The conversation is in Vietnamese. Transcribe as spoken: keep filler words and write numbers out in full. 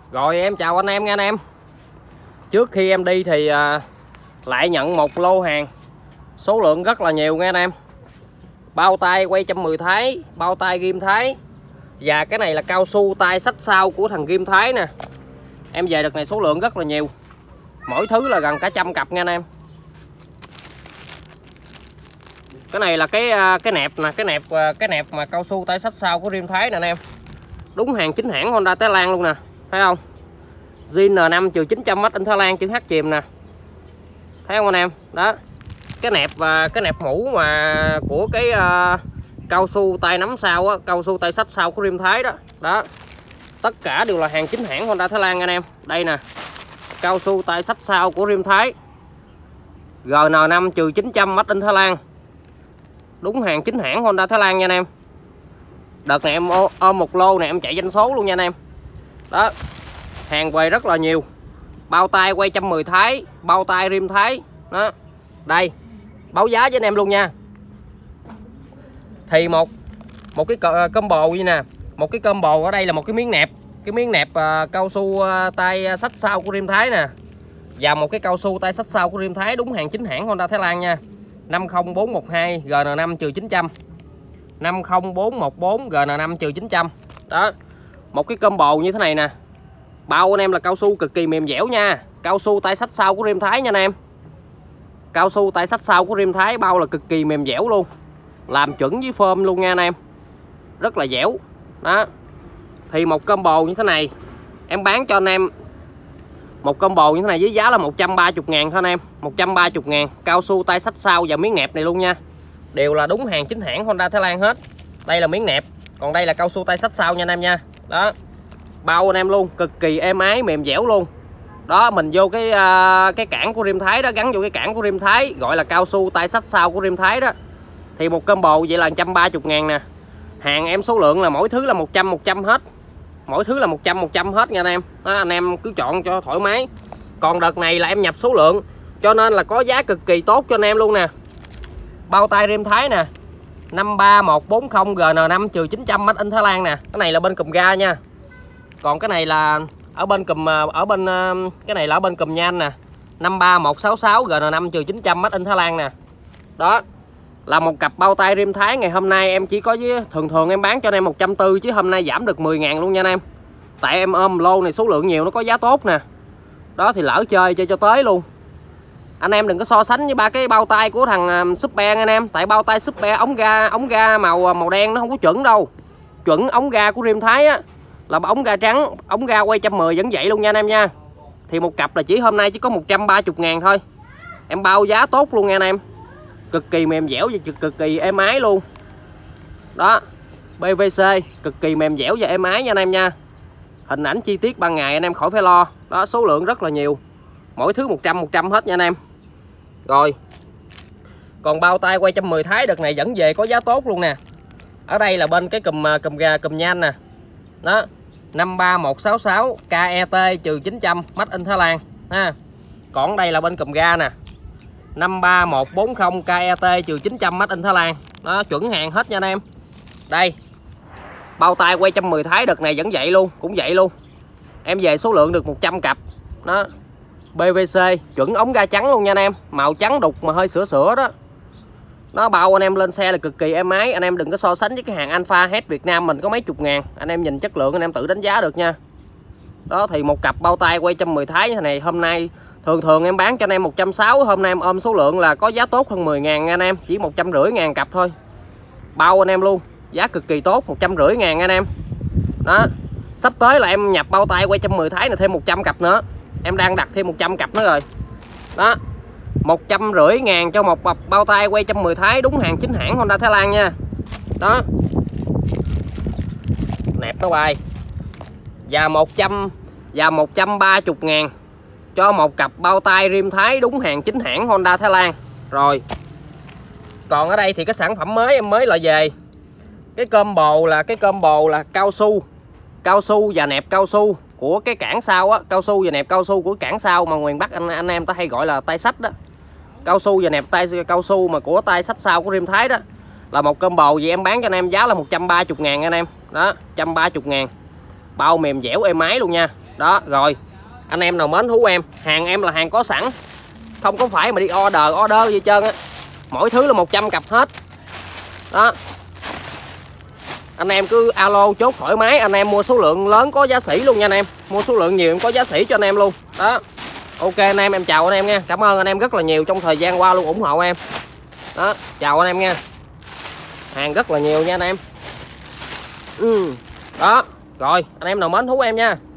Rồi em chào anh em nha anh em. Trước khi em đi thì à, lại nhận một lô hàng số lượng rất là nhiều nha anh em. Bao tay quay một trăm mười Thái, bao tay ghim Thái. Và cái này là cao su tay xách sau của thằng ghim Thái nè. Em về đợt này số lượng rất là nhiều. Mỗi thứ là gần cả trăm cặp nha anh em. Cái này là cái cái nẹp nè, cái nẹp cái nẹp mà cao su tay xách sau của ghim Thái nè anh em. Đúng hàng chính hãng Honda Thái Lan luôn nè, thấy không? Zin N năm chín trăm Made in Thái Lan chữ H chìm nè. Thấy không anh em? Đó. Cái nẹp và cái nẹp mũ mà của cái uh, cao su tay nắm sau á, cao su tay xách sau của rim Thái đó. Đó. Tất cả đều là hàng chính hãng Honda Thái Lan anh em. Đây nè. Cao su tay xách sau của rim Thái. G N năm chín trăm Made in Thái Lan. Đúng hàng chính hãng Honda Thái Lan nha anh em. Đợt này em ôm một lô này em chạy doanh số luôn nha anh em. Đó. Hàng về rất là nhiều. Bao tay quay một trăm mười Thái, bao tay rim Thái. Đó. Đây. Báo giá với anh em luôn nha. Thì một một cái combo như nè, một cái combo ở đây là một cái miếng nẹp, cái miếng nẹp uh, cao su uh, tay xách sau của rim Thái nè. Và một cái cao su tay xách sau của rim Thái đúng hàng chính hãng Honda Thái Lan nha. năm không bốn một hai G N năm chín trăm. năm không bốn một bốn G N năm chín trăm. Đó. Một cái combo như thế này nè. Bao anh em là cao su cực kỳ mềm dẻo nha. Cao su tay xách sau của rim Thái nha anh em. Cao su tay xách sau của rim Thái bao là cực kỳ mềm dẻo luôn. Làm chuẩn với phơm luôn nha anh em. Rất là dẻo. Đó. Thì một combo như thế này em bán cho anh em một combo như thế này với giá là một trăm ba mươi ngàn thôi anh em. một trăm ba mươi ngàn. Cao su tay xách sau và miếng nẹp này luôn nha. Đều là đúng hàng chính hãng Honda Thái Lan hết. Đây là miếng nẹp, còn đây là cao su tay xách sau nha anh em nha. Đó. Bao anh em luôn, cực kỳ êm ái mềm dẻo luôn. Đó, mình vô cái uh, cái cản của rim Thái đó, gắn vô cái cản của rim Thái, gọi là cao su tay xách sau của rim Thái đó. Thì một combo vậy là một trăm ba mươi ngàn nè. Hàng em số lượng là mỗi thứ là một trăm một trăm hết. Mỗi thứ là một trăm một trăm hết nha anh em. Đó, anh em cứ chọn cho thoải mái. Còn đợt này là em nhập số lượng, cho nên là có giá cực kỳ tốt cho anh em luôn nè. Bao tay rim Thái nè, năm ba một bốn không G N năm chín trăm Made in Thái Lan nè. Cái này là bên cùm ga nha. Còn cái này là ở bên cùm ở bên cái này là ở bên cùm nha anh nè. năm ba một sáu sáu G N năm chín trăm Made in Thái Lan nè. Đó. Là một cặp bao tay rim Thái ngày hôm nay em chỉ có với thường thường em bán cho anh em một trăm bốn mươi chứ hôm nay giảm được mười ngàn luôn nha anh em. Tại em ôm lô này số lượng nhiều nó có giá tốt nè. Đó thì lỡ chơi chơi cho tới luôn. Anh em đừng có so sánh với ba cái bao tay của thằng Super anh em, tại bao tay Super ống ga ống ga màu màu đen nó không có chuẩn đâu. Chuẩn ống ga của rim Thái á là ống ga trắng, ống ga quay một trăm mười vẫn vậy luôn nha anh em nha. Thì một cặp là chỉ hôm nay chỉ có một trăm ba mươi ngàn thôi. Em bao giá tốt luôn nha anh em. Cực kỳ mềm dẻo và cực, cực kỳ êm ái luôn. Đó. P V C cực kỳ mềm dẻo và êm ái nha anh em nha. Hình ảnh chi tiết ban ngày anh em khỏi phải lo. Đó, số lượng rất là nhiều. Mỗi thứ một trăm một trăm hết nha anh em. Rồi. Còn bao tay quay một trăm mười Thái đợt này dẫn về có giá tốt luôn nè. Ở đây là bên cái cùm cùm gà cùm nhan nè. Đó. năm ba một sáu sáu K E T chín trăm Made in Thái Lan ha. Còn đây là bên cùm ga nè. năm ba một bốn không K E T chín trăm Made in Thái Lan. Đó, chuẩn hàng hết nha anh em. Đây. Bao tay quay một trăm mười Thái đợt này vẫn vậy luôn, cũng vậy luôn. Em về số lượng được một trăm cặp. Đó. P V C chuẩn ống ga trắng luôn nha anh em, màu trắng đục mà hơi sữa sữa đó. Nó bao anh em lên xe là cực kỳ êm ái. Anh em đừng có so sánh với cái hàng Alpha hết Việt Nam mình có mấy chục ngàn. Anh em nhìn chất lượng anh em tự đánh giá được nha. Đó thì một cặp bao tay quay một trăm mười Thái như thế này hôm nay thường thường em bán cho anh em một trăm sáu mươi, hôm nay em ôm số lượng là có giá tốt hơn mười ngàn nha anh em, chỉ một trăm rưỡi ngàn cặp thôi. Bao anh em luôn, giá cực kỳ tốt, một trăm rưỡi ngàn anh em. Đó. Sắp tới là em nhập bao tay quay một trăm mười Thái này thêm một trăm cặp nữa. Em đang đặt thêm một trăm cặp nữa rồi. Đó. một trăm rưỡi ngàn cho một bao tay quay một trăm mười Thái đúng hàng chính hãng Honda Thái Lan nha. Đó. Nẹp nó bài. Và một trăm và một trăm ba mươi ngàn cho một cặp bao tay rim Thái đúng hàng chính hãng Honda Thái Lan. Rồi. Còn ở đây thì cái sản phẩm mới em mới lại về. Cái combo là cái combo là cao su. Cao su và nẹp cao su của cái cản sau á, cao su và nẹp cao su của cản sau mà ngoài Bắc anh anh em ta hay gọi là tay xách đó. Cao su và nẹp tay cao su mà của tay xách sau của rim Thái đó. Là một combo vậy em bán cho anh em giá là một trăm ba mươi ngàn anh em. Đó, một trăm ba mươi ngàn. Bao mềm dẻo êm ái luôn nha. Đó rồi, anh em nào mến thú em, hàng em là hàng có sẵn, không có phải mà đi order order gì trơn á. Mỗi thứ là một trăm cặp hết. Đó, anh em cứ alo chốt thoải mái, anh em mua số lượng lớn có giá sỉ luôn nha anh em, mua số lượng nhiều em có giá sỉ cho anh em luôn. Đó, ok anh em, em chào anh em nha, cảm ơn anh em rất là nhiều trong thời gian qua luôn ủng hộ em. Đó, chào anh em nha, hàng rất là nhiều nha anh em. Ừ. Đó rồi, anh em nào mến thú em nha.